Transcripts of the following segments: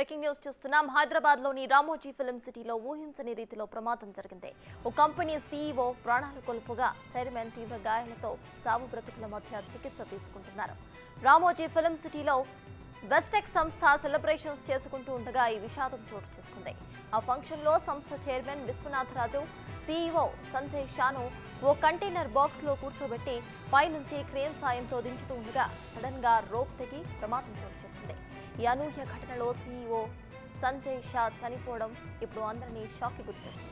Breaking news చూస్తున్నాం. హైదరాబాద్ లోని Ramoji film సిటీలో ఊహించని రీతిలో ప్రమాదం జరిగింది. ఓ కంపెనీ సీఈఓ ప్రాణాలు కోల్పోగా చైర్మన్ తీవ్ర గాయాలతో చావు బ్రతుకుల మధ్య చికిత్స తీసుకుంటున్నారు. రామోజీ ఫిల్మ్ సిటీలో వెస్టెక్ సంస్థ సెలబ్రేషన్స్ చేసుకుంటూ ఉండగా ఈ విషాదం చోటు చేసుకుంది. ఆ ఫంక్షన్ లో సంస్థ చైర్మన్ విశ్వనాథరాజు, సీఈఓ సంజయ్ షాను ఓ కంటైనర్ బాక్స్ లో కూర్చోబెట్టి పైనుంచి క్రేన్ సాయంతో దించుతూ ఉండగా సడన్ గా రోప్ తెగి ప్రమాదం చోటు చేసుకుంది. ఈ అనూహ్య ఘటనలో సీఈఓ సంజయ్ షా చనిపోవడం ఇప్పుడు అందరినీ షాక్ కి గురిచేస్తుంది.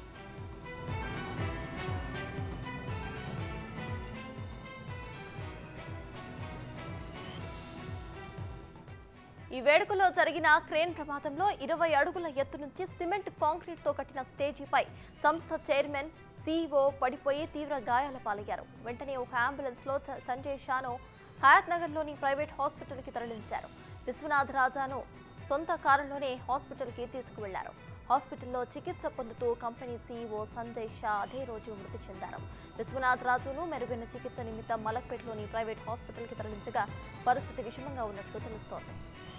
ఈ వేడుకలో జరిగిన క్రేన్ ప్రమాదంలో 20 అడుగుల ఎత్తు నుంచి సిమెంట్ కాంక్రీట్ తో కట్టిన స్టేజీపై సంస్థ చైర్మన్ సీఈఓ పడిపోయి తీవ్ర గాయాల పాలయ్యారు. వెంటనే ఒక అంబులెన్స్ లో సంజయ్ షాను హయాత్ నగర్ లోని ప్రైవేట్ హాస్పిటల్ కి తరలించారు. విశ్వనాథ్ రాజాను సొంత కారులోనే హాస్పిటల్ కి తీసుకువెళ్లారు. హాస్పిటల్లో చికిత్స పొందుతూ కంపెనీ సీఈఓ సంజయ్ షా అదే రోజు మృతి చెందారు. విశ్వనాథ్ రాజును మెరుగైన చికిత్స నిమిత్తం మలక్పేటలోని ప్రైవేట్ హాస్పిటల్ కి తరలించగా పరిస్థితి విషమంగా ఉన్నట్లు తెలుస్తోంది.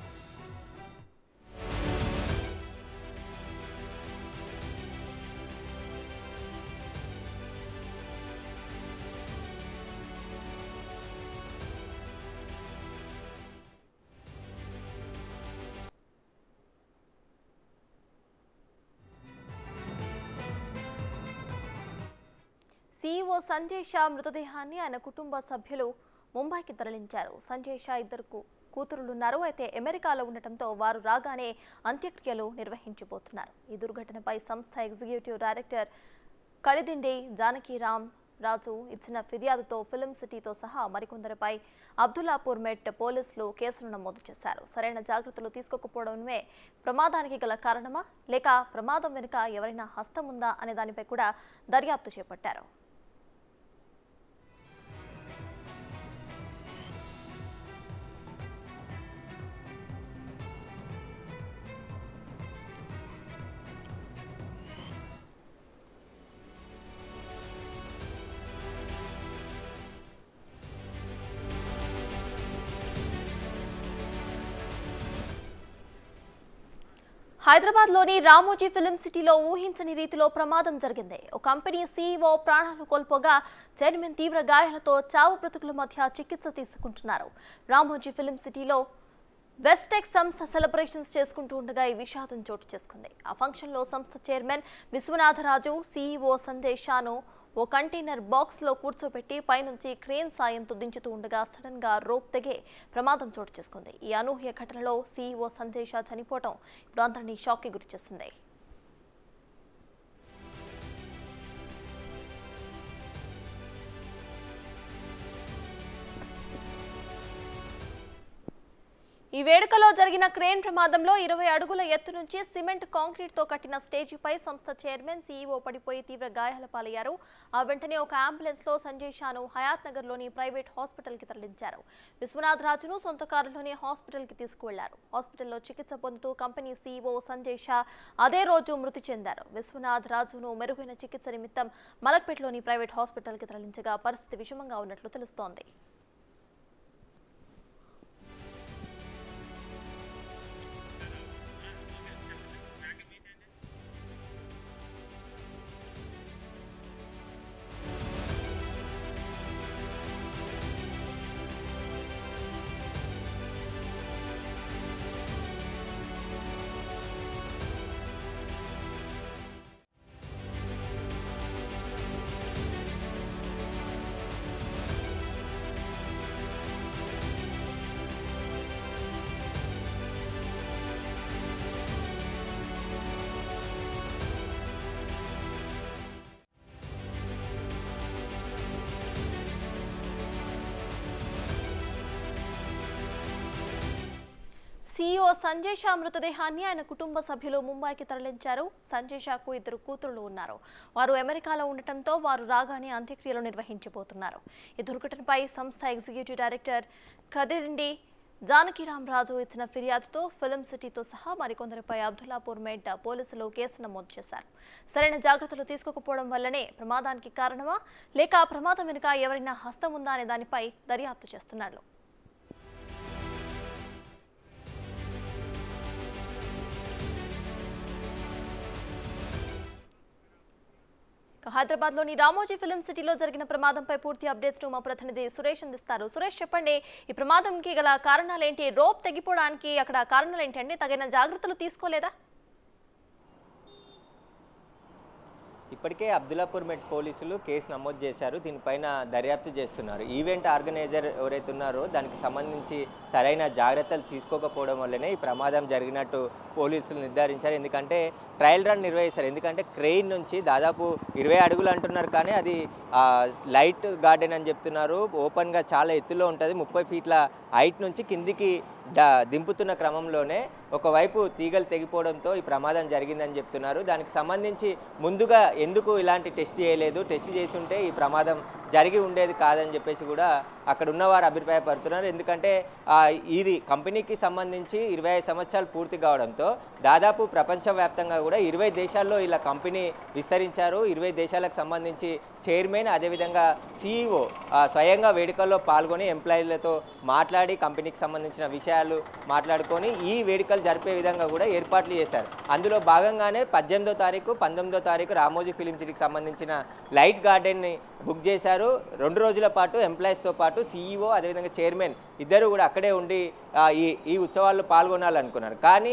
సీఈఓ సంజయ్ షా మృతదేహాన్ని ఆయన కుటుంబ సభ్యులు ముంబైకి తరలించారు. సంజయ్ షా ఇద్దరు కూతురులున్నారు. అయితే అమెరికాలో ఉండటంతో వారు రాగానే అంత్యక్రియలు నిర్వహించబోతున్నారు. ఈ దుర్ఘటనపై సంస్థ ఎగ్జిక్యూటివ్ డైరెక్టర్ కలిదిండి జానకీరామ్ రాజు ఇచ్చిన ఫిర్యాదుతో ఫిల్మ్ సిటీతో సహా మరికొందరిపై అబ్దుల్లాపూర్ మెట్ పోలీసులు కేసులు నమోదు చేశారు. సరైన జాగ్రత్తలు తీసుకోకపోవడమే ప్రమాదానికి గల కారణమా లేక ప్రమాదం వెనుక ఎవరైనా హస్తం ఉందా అనే దానిపై కూడా దర్యాప్తు చేపట్టారు. హైదరాబాద్ లోని రామోజీ ఫిల్మ్ సిటీలో ఊహించని రీతిలో ప్రమాదం జరిగింది. ఓ కంపెనీ సీఈఓ ప్రాణాలు కోల్పోగా చైర్మన్ తీవ్ర గాయాలతో చావు బ్రతుకుల మధ్య చికిత్స తీసుకుంటున్నారు. రామోజీ ఫిల్మ్ సిటీలో వెస్టెక్ సంస్థ సెలబ్రేషన్స్ చేసుకుంటూ ఉండగా ఈ విషాదం చోటు చేసుకుంది. ఆ ఫంక్షన్ లో సంస్థ చైర్మన్ విశ్వనాథరాజు, సీఈఓ సంజయ్ షాను ఓ కంటైనర్ బాక్స్ లో కూర్చోబెట్టి పైనుంచి క్రేన్ సాయంతో దించుతూ ఉండగా సడన్ గా రోప్ తెగే ప్రమాదం చోటు చేసుకుంది. ఈ అనూహ్య ఘటనలో సీఈఓ సంజయ్ షా చనిపోవడం ఇప్పుడు అందరినీ షాక్ కి గురిచేసింది. ఈ వేడుకలో జరిగిన క్రేన్ ప్రమాదంలో 20 అడుగుల ఎత్తు నుంచి సిమెంట్ కాంక్రీట్ తో కట్టిన స్టేజీపై సంస్థ చైర్మన్ సీఈఓ పడిపోయి తీవ్ర గాయాల పాలయ్యారు. ఆ వెంటనే ఒక అంబులెన్స్ లో సంజయ్ షాను హయాత్ నగర్ లోని ప్రైవేట్ హాస్పిటల్ కి తరలించారు. విశ్వనాథ్ రాజును సొంత కారులోనే హాస్పిటల్ కి తీసుకువెళ్లారు. హాస్పిటల్లో చికిత్స పొందుతూ కంపెనీ సీఈఓ సంజయ్ షా అదే రోజు మృతి చెందారు. విశ్వనాథ్ రాజును మెరుగైన చికిత్స నిమిత్తం మలక్పేటలోని ప్రైవేట్ హాస్పిటల్ కి తరలించగా పరిస్థితి విషమంగా ఉన్నట్లు తెలుస్తోంది. సీఈఓ సంజయ్ షా మృతదేహాన్ని ఆయన కుటుంబ సభ్యులు ముంబైకి తరలించారు. సంజయ్ షాకు ఇద్దరు కూతురులు ఉన్నారు. వారు అమెరికాలో ఉండటంతో వారు రాగానే అంత్యక్రియలు నిర్వహించబోతున్నారు. ఈ దుర్ఘటనపై సంస్థ ఎగ్జిక్యూటివ్ డైరెక్టర్ కదిరిండి జానకీరామ్ రాజు ఇచ్చిన ఫిర్యాదుతో ఫిల్మ్ సిటీతో సహా మరికొందరిపై అబ్దుల్లాపూర్ మెట్ పోలీసులు కేసు నమోదు చేశారు. సరైన జాగ్రత్తలు తీసుకోకపోవడం వల్లనే ప్రమాదానికి కారణమా లేక ప్రమాదం వెనుక ఎవరైనా హస్తం ఉందా అనే దానిపై దర్యాప్తు చేస్తున్నారు. హైదరాబాద్లోని రామోజీ ఫిల్మ్ సిటీలో జరిగిన ప్రమాదంపై పూర్తి అప్డేట్స్ మా ప్రతినిధి సురేష్ అందిస్తారు. సురేష్, చెప్పండి, ఈ ప్రమాదంకి గల కారణాలేంటి? రోప్ తెగిపోవడానికి అక్కడ కారణాలు ఏంటండి? తగిన జాగ్రత్తలు తీసుకోలేదా? ఇప్పటికే అబ్దుల్లాపూర్ మెట్ పోలీసులు కేసు నమోదు చేశారు. దీనిపైన దర్యాప్తు చేస్తున్నారు. ఈవెంట్ ఆర్గనైజర్ ఎవరైతే ఉన్నారో దానికి సంబంధించి సరైన జాగ్రత్తలు తీసుకోకపోవడం వల్లనే ఈ ప్రమాదం జరిగినట్టు పోలీసులు నిర్ధారించారు. ఎందుకంటే ట్రయల్ రన్ నిర్వహిస్తారు. ఎందుకంటే క్రెయిన్ నుంచి దాదాపు 20 అడుగులు అంటున్నారు, కానీ అది లైట్ గార్డెన్ అని చెప్తున్నారు. ఓపెన్గా చాలా ఎత్తులో ఉంటుంది. 30 ఫీట్ల హైట్ నుంచి కిందికి దింపుతున్న క్రమంలోనే ఒకవైపు తీగలు తెగిపోవడంతో ఈ ప్రమాదం జరిగిందని చెప్తున్నారు. దానికి సంబంధించి ముందుగా ఎందుకు ఇలాంటి టెస్ట్ చేయలేదు, టెస్ట్ చేసి ఉంటే ఈ ప్రమాదం జరిగి ఉండేది కాదని చెప్పేసి కూడా అక్కడ ఉన్నవారు అభిప్రాయపడుతున్నారు. ఎందుకంటే ఇది కంపెనీకి సంబంధించి 25 సంవత్సరాలు పూర్తి కావడంతో దాదాపు ప్రపంచవ్యాప్తంగా కూడా 20 దేశాల్లో ఇలా కంపెనీ విస్తరించారు. 20 దేశాలకు సంబంధించి చైర్మన్, అదేవిధంగా CEO స్వయంగా వేడుకల్లో పాల్గొని ఎంప్లాయీలతో మాట్లాడి కంపెనీకి సంబంధించిన విషయాలు మాట్లాడుకొని ఈ వేడుకలు జరిపే విధంగా కూడా ఏర్పాట్లు చేశారు. అందులో భాగంగానే 18వ తారీఖు 19వ తారీఖు రామోజీ ఫిలిం సిటీకి సంబంధించిన లైట్ గార్డెన్ని బుక్ చేశారు. 2 రోజుల పాటు ఎంప్లాయీస్తో పాటు CEO అదేవిధంగా చైర్మన్ ఇద్దరు కూడా అక్కడే ఉండి ఈ ఉత్సవాల్లో పాల్గొనాలనుకున్నారు. కానీ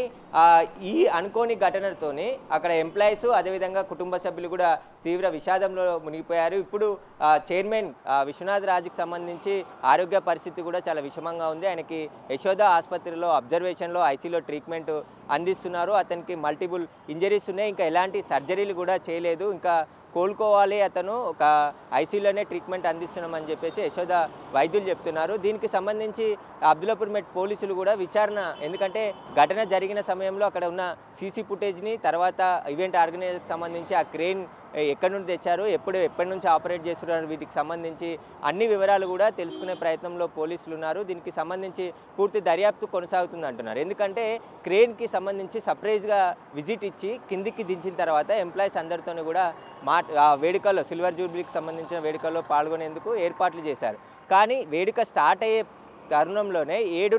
ఈ అనుకోని ఘటనతోని అక్కడ ఎంప్లాయీస్ అదేవిధంగా కుటుంబ సభ్యులు కూడా తీవ్ర విషాదంలో మునిగిపోయారు. ఇప్పుడు చైర్మన్ విశ్వనాథ్ రాజుకి సంబంధించి ఆరోగ్య పరిస్థితి కూడా చాలా విషమంగా ఉంది. ఆయనకి యశోద ఆసుపత్రిలో అబ్జర్వేషన్లో ఐసీలో ట్రీట్మెంట్ అందిస్తున్నారు. అతనికి మల్టిపుల్ ఇంజరీస్ ఉన్నాయి. ఇంకా ఎలాంటి సర్జరీలు కూడా చేయలేదు. ఇంకా కోలుకోవాలి, అతను ఒక ఐసీయూలోనే ట్రీట్మెంట్ అందిస్తున్నామని చెప్పేసి యశోద వైద్యులు చెప్తున్నారు. దీనికి సంబంధించి అబ్దుల్లాపూర్ మెట్ పోలీసులు కూడా విచారణ, ఎందుకంటే ఘటన జరిగిన సమయంలో అక్కడ ఉన్న సీసీ ఫుటేజ్ని, తర్వాత ఈవెంట్ ఆర్గనైజర్కి సంబంధించి ఆ క్రేన్ ఎక్కడి నుండి తెచ్చారు, ఎప్పటి నుంచి ఆపరేట్ చేస్తున్నారు, వీటికి సంబంధించి అన్ని వివరాలు కూడా తెలుసుకునే ప్రయత్నంలో పోలీసులు ఉన్నారు. దీనికి సంబంధించి పూర్తి దర్యాప్తు కొనసాగుతుంది అంటున్నారు. ఎందుకంటే క్రేన్కి సంబంధించి సర్ప్రైజ్గా విజిట్ ఇచ్చి కిందికి దించిన తర్వాత ఎంప్లాయీస్ అందరితోనూ కూడా వేడుకల్లో సిల్వర్ జూబ్లీకి సంబంధించిన వేడుకల్లో పాల్గొనేందుకు ఏర్పాట్లు చేశారు. కానీ వేడుక స్టార్ట్ అయ్యే తరుణంలోనే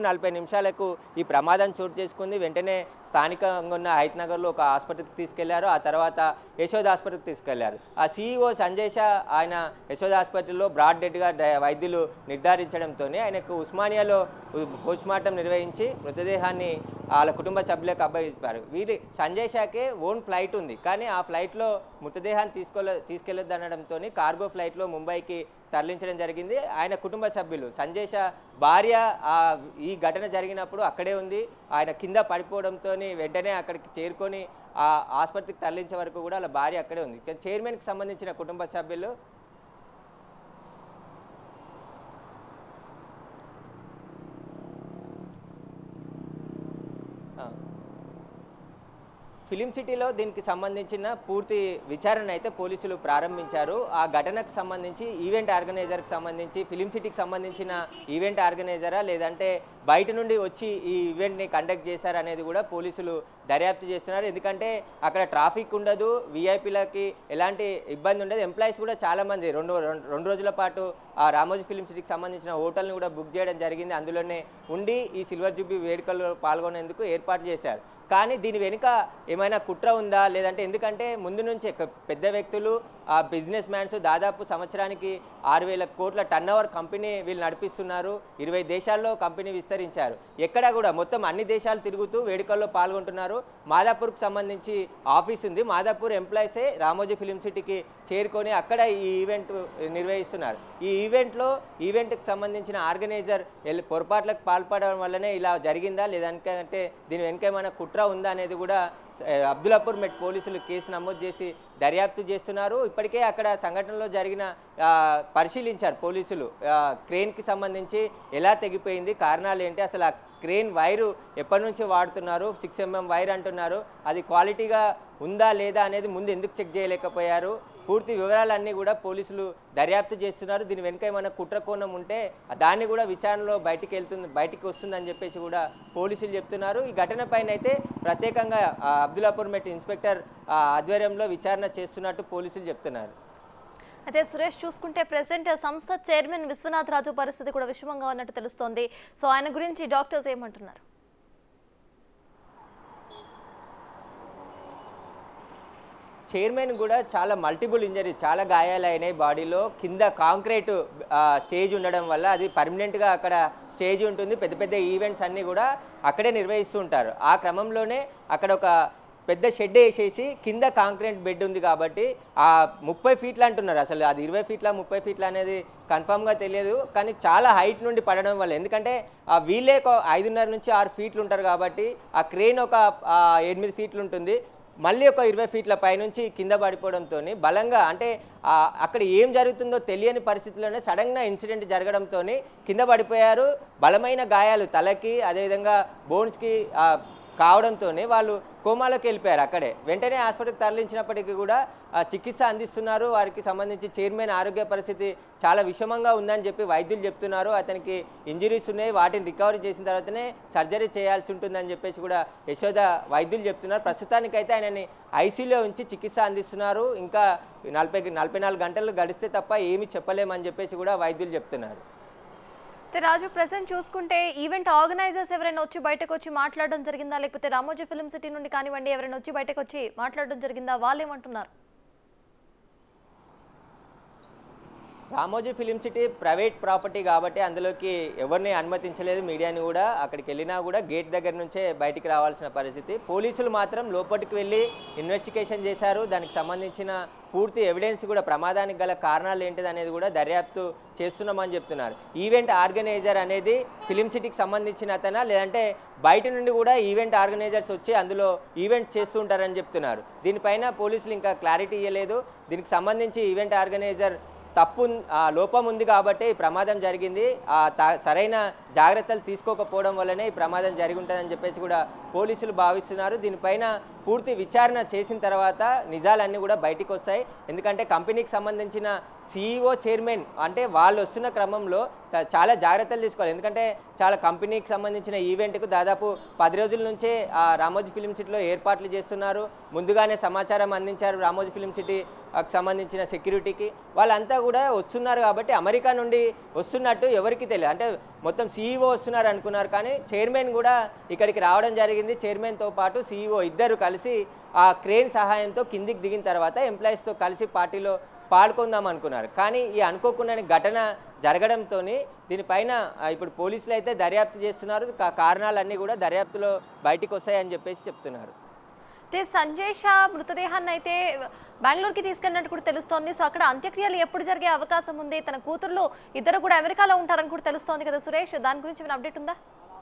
7:40 ఈ ప్రమాదం చోటు చేసుకుంది. వెంటనే స్థానికంగా ఉన్న హైత్నగర్లో ఒక ఆసుపత్రికి తీసుకెళ్లారు. ఆ తర్వాత యశోద ఆసుపత్రికి తీసుకెళ్లారు. ఆ CEO సంజయ్ షా ఆయన యశోద హాస్పిటల్లో బ్రాడ్ డెడ్గా వైద్యులు నిర్ధారించడంతోనే ఆయనకు ఉస్మానియాలో పోస్ట్మార్టం నిర్వహించి మృతదేహాన్ని వాళ్ళ కుటుంబ సభ్యులకు అప్పగించారు. సంజయ్ షాకే ఓన్ ఫ్లైట్ ఉంది, కానీ ఆ ఫ్లైట్లో మృతదేహాన్ని తీసుకెళ్లొద్దు అనడంతో కార్గో ఫ్లైట్లో ముంబైకి తరలించడం జరిగింది. ఆయన కుటుంబ సభ్యులు సంజయ్ షా భార్య ఈ ఘటన జరిగినప్పుడు అక్కడే ఉంది. ఆయన కింద పడిపోవడంతో వెంటనే అక్కడికి చేరుకొని ఆ ఆసుపత్రికి తరలించే వరకు కూడా వాళ్ళ భార్య అక్కడే ఉంది. చైర్మన్కి సంబంధించిన కుటుంబ సభ్యులు ఫిలిం సిటీలో దీనికి సంబంధించిన పూర్తి విచారణ అయితే పోలీసులు ప్రారంభించారు. ఆ ఘటనకు సంబంధించి ఈవెంట్ ఆర్గనైజర్కి సంబంధించి ఫిలిం సిటీకి సంబంధించిన ఈవెంట్ ఆర్గనైజరా లేదంటే బయట నుండి వచ్చి ఈ ఈవెంట్ని కండక్ట్ చేశారనేది కూడా పోలీసులు దర్యాప్తు చేస్తున్నారు. ఎందుకంటే అక్కడ ట్రాఫిక్ ఉండదు, వీఐపీలకి ఎలాంటి ఇబ్బంది ఉండదు. ఎంప్లాయీస్ కూడా చాలామంది రెండు రోజుల పాటు ఆ రామోజీ ఫిలిం సిటీకి సంబంధించిన హోటల్ని కూడా బుక్ చేయడం జరిగింది. అందులోనే ఉండి ఈ సిల్వర్ జూబ్లీ వేడుకల్లో పాల్గొనేందుకు ఏర్పాటు చేశారు. కానీ దీని వెనుక ఏమైనా కుట్ర ఉందా లేదంటే, ఎందుకంటే ముందు నుంచే పెద్ద వ్యక్తులు బిజినెస్ మ్యాన్స్ దాదాపు సంవత్సరానికి 6,000 కోట్ల టర్నోవర్ కంపెనీ వీళ్ళు నడిపిస్తున్నారు. 20 దేశాల్లో కంపెనీ విస్తరించారు. ఎక్కడా కూడా మొత్తం అన్ని దేశాలు తిరుగుతూ వేడుకల్లో పాల్గొంటున్నారు. మాదాపూర్కి సంబంధించి ఆఫీస్ ఉంది. మాదాపూర్ ఎంప్లాయీసే రామోజీ ఫిలిం సిటీకి చేరుకొని అక్కడ ఈ ఈవెంట్ నిర్వహిస్తున్నారు. ఈ ఈవెంట్కి సంబంధించిన ఆర్గనైజర్ పొరపాట్లకు పాల్పడడం వల్లనే ఇలా జరిగిందా లేదంటే దీని వెనుక ఏమైనా కుట్ర ఉందా అనేది కూడా అబ్దుల్లాపూర్ మెట్ పోలీసులు కేసు నమోదు చేసి దర్యాప్తు చేస్తున్నారు. ఇప్పటికే అక్కడ సంఘటనలో జరిగిన పరిశీలించారు పోలీసులు. క్రేన్కి సంబంధించి ఎలా తెగిపోయింది, కారణాలు ఏంటి, అసలు ఆ క్రేన్ వైరు ఎప్పటి నుంచి వాడుతున్నారు, 6 mm వైర్ అంటున్నారు, అది క్వాలిటీగా ఉందా లేదా అనేది ముందు ఎందుకు చెక్ చేయలేకపోయారు, పూర్తి వివరాలన్నీ కూడా పోలీసులు దర్యాప్తు చేస్తున్నారు. దీని వెనుక ఏమైనా కుట్ర కోణం ఉంటే దాన్ని కూడా విచారణలో బయటికి వస్తుందని చెప్పేసి కూడా పోలీసులు చెప్తున్నారు. ఈ ఘటనపైన అయితే ప్రత్యేకంగా అబ్దుల్లాపూర్ మెట్ ఇన్స్పెక్టర్ ఆధ్వర్యంలో విచారణ చేస్తున్నట్టు పోలీసులు చెప్తున్నారు. అయితే సురేష్, చూసుకుంటే ప్రెసెంట్ సంస్థ చైర్మన్ విశ్వనాథ్ రాజు పరిస్థితి కూడా విషమంగా ఉన్నట్టు తెలుస్తోంది. సో ఆయన గురించి డాక్టర్స్ ఏమంటున్నారు? చైర్మన్ కూడా చాలా మల్టిపుల్ ఇంజరీస్, చాలా గాయాలైనాయి బాడీలో. కింద కాంక్రీట్ స్టేజ్ ఉండడం వల్ల అది పర్మనెంట్గా అక్కడ స్టేజ్ ఉంటుంది. పెద్ద పెద్ద ఈవెంట్స్ అన్నీ కూడా అక్కడే నిర్వహిస్తూ ఉంటారు. ఆ క్రమంలోనే అక్కడ ఒక పెద్ద షెడ్ వేసేసి కింద కాంక్రీట్ బెడ్ ఉంది కాబట్టి ఆ 30 ఫీట్లు అంటున్నారు. అసలు అది 20 ఫీట్ల 30 ఫీట్ల అనేది కన్ఫామ్గా తెలియదు. కానీ చాలా హైట్ నుండి పడడం వల్ల, ఎందుకంటే ఆ వీళ్ళే 5.5 నుంచి 6 ఫీట్లు ఉంటారు కాబట్టి ఆ క్రేన్ ఒక 8 ఫీట్లు ఉంటుంది. మళ్ళీ ఒక 20 ఫీట్ల పైనుంచి కింద పడిపోవడంతో బలంగా, అంటే అక్కడ ఏం జరుగుతుందో తెలియని పరిస్థితుల్లోనే సడన్గా ఇన్సిడెంట్ జరగడంతో కింద పడిపోయారు. బలమైన గాయాలు తలకి, అదేవిధంగా బోన్స్కి కావడంతో వాళ్ళు కోమాలోకి వెళ్ళిపోయారు. అక్కడే వెంటనే హాస్పిటల్కి తరలించినప్పటికీ కూడా చికిత్స అందిస్తున్నారు. వారికి సంబంధించి చైర్మన్ ఆరోగ్య పరిస్థితి చాలా విషమంగా ఉందని చెప్పి వైద్యులు చెప్తున్నారు. అతనికి ఇంజరీస్ ఉన్నాయి, వాటిని రికవరీ చేసిన తర్వాతనే సర్జరీ చేయాల్సి ఉంటుందని చెప్పేసి కూడా యశోద వైద్యులు చెప్తున్నారు. ప్రస్తుతానికైతే ఆయనని ఐసీయూలో ఉంచి చికిత్స అందిస్తున్నారు. ఇంకా 44 గంటలు గడిస్తే తప్ప ఏమీ చెప్పలేమని చెప్పేసి కూడా వైద్యులు చెప్తున్నారు. రాజు, ప్రెసెంట్ చూసుకుంటే ఈవెంట్ ఆర్గనైజర్స్ ఎవరైనా వచ్చి బయటకు వచ్చి మాట్లాడడం జరిగిందా, లేకపోతే రామోజీ ఫిల్మ్ సిటీ నుండి కానివ్వండి ఎవరైనా వచ్చి బయటకు వచ్చి మాట్లాడడం జరిగిందా, వాళ్ళు ఏమంటున్నారు? Ramoji film city private property కాబట్టి అందులోకి ఎవరిని అనుమతించలేదు. మీడియాని కూడా అక్కడికి వెళ్ళినా కూడా గేట్ దగ్గర నుంచే బయటికి రావాల్సిన పరిస్థితి. పోలీసులు మాత్రం లోపలికి వెళ్ళి ఇన్వెస్టిగేషన్ చేశారు. దానికి సంబంధించిన పూర్తి ఎవిడెన్స్ కూడా, ప్రమాదానికి గల కారణాలు ఏంటిది అనేది కూడా దర్యాప్తు చేస్తున్నామని చెప్తున్నారు. ఈవెంట్ ఆర్గనైజర్ అనేది ఫిలిం సిటీకి సంబంధించిన అతనా, లేదంటే బయట నుండి కూడా ఈవెంట్ ఆర్గనైజర్స్ వచ్చి అందులో ఈవెంట్ చేస్తూ ఉంటారని చెప్తున్నారు. దీనిపైన పోలీసులు ఇంకా క్లారిటీ ఇవ్వలేదు. దీనికి సంబంధించి ఈవెంట్ ఆర్గనైజర్ లోపం ఉంది కాబట్టి ఈ ప్రమాదం జరిగింది, సరైన జాగ్రత్తలు తీసుకోకపోవడం వల్లనే ఈ ప్రమాదం జరిగి ఉంటుందని చెప్పేసి కూడా పోలీసులు భావిస్తున్నారు. దీనిపైన పూర్తి విచారణ చేసిన తర్వాత నిజాలన్నీ కూడా బయటికి వస్తాయి. ఎందుకంటే కంపెనీకి సంబంధించిన CEO చైర్మన్ అంటే వాళ్ళు వస్తున్న క్రమంలో చాలా జాగ్రత్తలు తీసుకోవాలి. ఎందుకంటే చాలా కంపెనీకి సంబంధించిన ఈవెంట్కు దాదాపు 10 రోజుల నుంచే రామోజీ ఫిలిం సిటీలో ఏర్పాట్లు చేస్తున్నారు. ముందుగానే సమాచారం అందించారు రామోజీ ఫిలిం సిటీకి సంబంధించిన సెక్యూరిటీకి. వాళ్ళంతా కూడా వస్తున్నారు కాబట్టి అమెరికా నుండి వస్తున్నట్టు ఎవరికి తెలియదు. అంటే మొత్తం CEO వస్తున్నారు అనుకున్నారు, కానీ చైర్మన్ కూడా ఇక్కడికి రావడం జరిగింది. చైర్మన్తో పాటు CEO ఇద్దరు కలిసి ఆ క్రేన్ సహాయంతో కిందికి దిగిన తర్వాత ఎంప్లాయీస్తో కలిసి పార్టీలో పాల్గొందాం అనుకున్నారు. కానీ ఈ అనుకోకుండా ఘటన జరగడంతో దీనిపైన ఇప్పుడు పోలీసులు అయితే దర్యాప్తు చేస్తున్నారు. కారణాలన్నీ కూడా దర్యాప్తులో బయటికి వస్తాయని చెప్పేసి చెప్తున్నారు. సంజయ్ షా మృతదేహాన్ని అయితే బెంగళూరుకి తీసుకెళ్ళినట్టు కూడా తెలుస్తోంది. సో అక్కడ అంత్యక్రియలు ఎప్పుడు జరిగే అవకాశం ఉంది? తన కూతుర్లు ఇద్దరు కూడా అమెరికాలో ఉంటారని కూడా తెలుస్తోంది కదా సురేష్, దాని గురించి ఏమైనా అప్డేట్ ఉందా?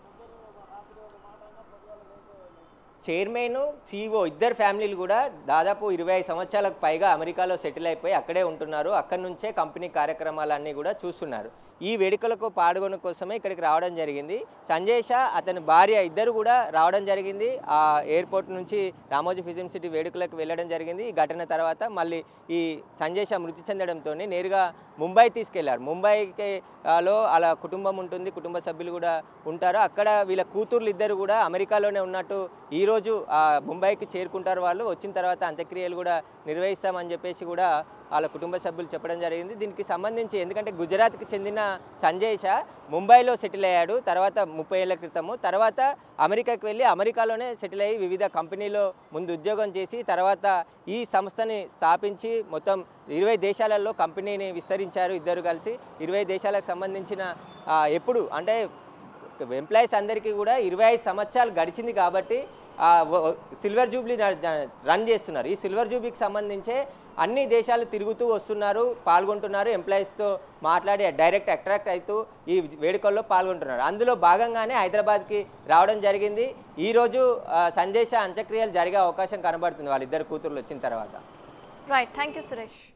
చైర్మన్ CEO ఇద్దరు ఫ్యామిలీలు కూడా దాదాపు 25 సంవత్సరాలకు పైగా అమెరికాలో సెటిల్ అయిపోయి అక్కడే ఉంటున్నారు. అక్కడి నుంచే కంపెనీ కార్యక్రమాలన్నీ కూడా చూస్తున్నారు. ఈ వేడుకలకు పాల్గొనడం కోసమే ఇక్కడికి రావడం జరిగింది. సంజయ్ షా అతని భార్య ఇద్దరు కూడా రావడం జరిగింది. ఆ ఎయిర్పోర్ట్ నుంచి రామోజీ ఫిలిం సిటీ వేడుకలకు వెళ్ళడం జరిగింది. ఈ ఘటన తర్వాత మళ్ళీ ఈ సంజయ్ షా మృతి చెందడంతో నేరుగా ముంబై తీసుకెళ్లారు. ముంబైకి అలా కుటుంబం ఉంటుంది, కుటుంబ సభ్యులు కూడా ఉంటారు. అక్కడ వీళ్ళ కూతుర్లు ఇద్దరు కూడా అమెరికాలోనే ఉన్నట్టు ఈరోజు ముంబైకి చేరుకుంటారు. వాళ్ళు వచ్చిన తర్వాత అంత్యక్రియలు కూడా నిర్వహిస్తామని చెప్పేసి కూడా వాళ్ళ కుటుంబ సభ్యులు చెప్పడం జరిగింది. దీనికి సంబంధించి ఎందుకంటే గుజరాత్కి చెందిన సంజయ్ షా ముంబైలో సెటిల్ అయ్యాడు తర్వాత 30 ఏళ్ల క్రితము. తర్వాత అమెరికాకి వెళ్ళి అమెరికాలోనే సెటిల్ అయ్యి వివిధ కంపెనీలో ముందు ఉద్యోగం చేసి తర్వాత ఈ సంస్థని స్థాపించి మొత్తం 20 దేశాలలో కంపెనీని విస్తరించారు. ఇద్దరు కలిసి 20 దేశాలకు సంబంధించిన ఎప్పుడు అంటే ఎంప్లాయీస్ అందరికీ కూడా 25 సంవత్సరాలు గడిచింది కాబట్టి సిల్వర్ జూబ్లీ రన్ చేస్తున్నారు. ఈ సిల్వర్ జూబ్లీకి సంబంధించే అన్ని దేశాలు తిరుగుతూ వస్తున్నారు, పాల్గొంటున్నారు. ఎంప్లాయీస్తో మాట్లాడి డైరెక్ట్ అట్రాక్ట్ అవుతూ ఈ వేడుకల్లో పాల్గొంటున్నారు. అందులో భాగంగానే హైదరాబాద్కి రావడం జరిగింది. ఈరోజు సంజయ్ షా అంత్యక్రియలు జరిగే అవకాశం కనబడుతుంది వాళ్ళిద్దరు కూతుర్లు వచ్చిన తర్వాత. Right, thank you Suresh.